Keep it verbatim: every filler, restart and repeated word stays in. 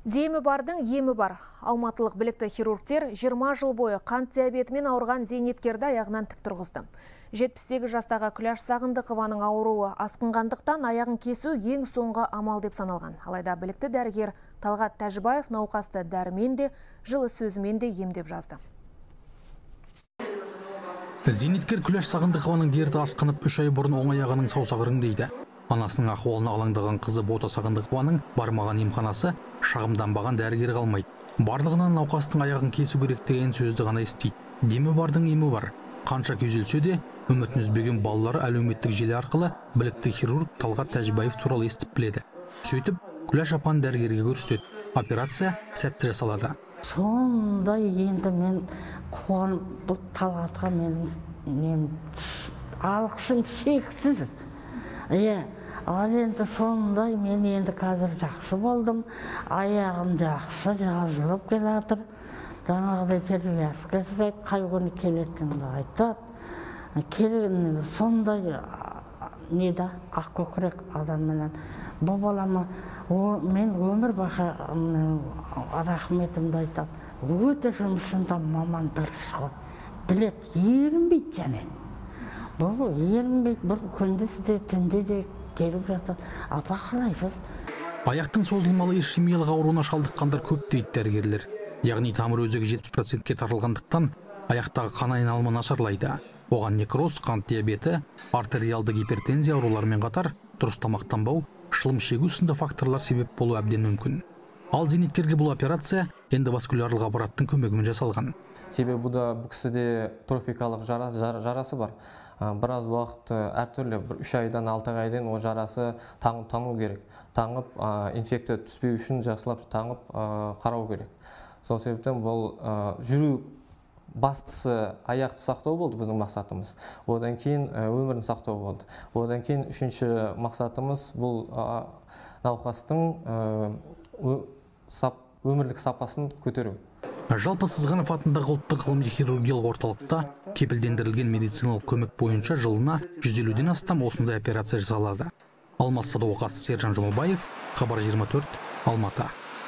Демі бардың емі бар. Алматылық білікті хирургтер жиырма жыл бойы қант диабетімен ауырған зейнеткерді аяғынан тік тұрғызды. жетпіс сегіз жастағы Күләш Сағындықованың ауруы асқынғандықтан аяғын кесу ең соңғы амал деп саналған. Алайда білікті дәрігер Талғат Тәжібаев науқасты дәрімен де, жылы сөзімен де емдеп жазды. Зейнеткер Күләш Сағындықованың дерті асқынып үш ай бұрын оң аяғының саусағы іріңдейді. Анасының ахуалына алаңдаған қызы Бота Сағындықованың бармаған емханасы шағымданбаған дәрігер қалмайды. Барлығынан науқастың аяғын кесу керек деген сөзді ғана естиді. Демі бардың емі бар. Қанша күйзелсе де, үмітін үзбеген балалары әлеуметтік желі арқылы білікті хирург Талғат Тәжібаев туралы естіп біледі. Сөйтіп, Күләш апаны дәрігерге көрсетеді. Операция сәтті жасалады. Сондай енді мен қуанып, бұл Талғатқа мен, мен алғысым шексіз. Иә, ал енді сондай мен енді қазір жақсы болдым. Аяғым жақсы жазылып келатыр. Жаңағыдай перевязка жасайды, қай күні келетінді айтады. Келген сондай неда ақ көкірек адамменен. Бұл балама мен өмір бақи рахметімді айтам. Өте жұмысында маман дұрыс ғой. Білет, ерінбейді және. Бұл ерінбейді, бір күндіз де, түнде де келіп жатыр. Апа қалайсыз? Аяқтың созылмалы ишемиялық ауруына шалдыққандар көп дейді дәрігерлер. Яғни тамыр өзегі жетпіс процентке тарылғандықтан аяқтағы қан айналымы нашарлайды. Оған некроз, қант диабеті, артериалды гипертензия ауруларымен қатар дұрыс тамақтанбау, шылым шегу сынды факторлар себеп болуы әбден мүмкін. Ал зейнеткерге бұл операция эндоваскулярлық аппараттың көмегімен жасалған. Себебі бұда бұл кісіде трофикалық жарасы бар. Біраз уақыт әртүрлі, үш айдан алты айдан ол жарасы таңып таңу керек. Таңып инфекция түспеу үшін жақсылап таңып қарау керек. Сол себептен бұл жүру бастысы аяқты сақтау болды біздің мақсатымыз. Одан кейін өмірін сақтау болды. Одан кейін үшінші мақсатымыз бұл науқастың өмірлік сапасын көтеру. Жалпы Сызғанов атындағы ұлттық ғылыми хирургиялық орталықта кепілдендірілген медициналық көмек бойынша жылына жүз елуден астам осындай операция жасалады. Алмас Садуақас, Сержан Жұмабаев, Хабар жиырма төрт, Алматы.